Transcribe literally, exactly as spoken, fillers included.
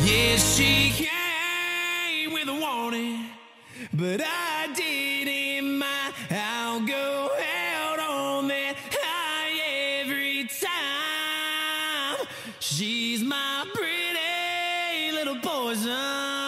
Yeah, she came with a warning, but I didn't mind. I'll go out on that high every time. She's my pretty little poison.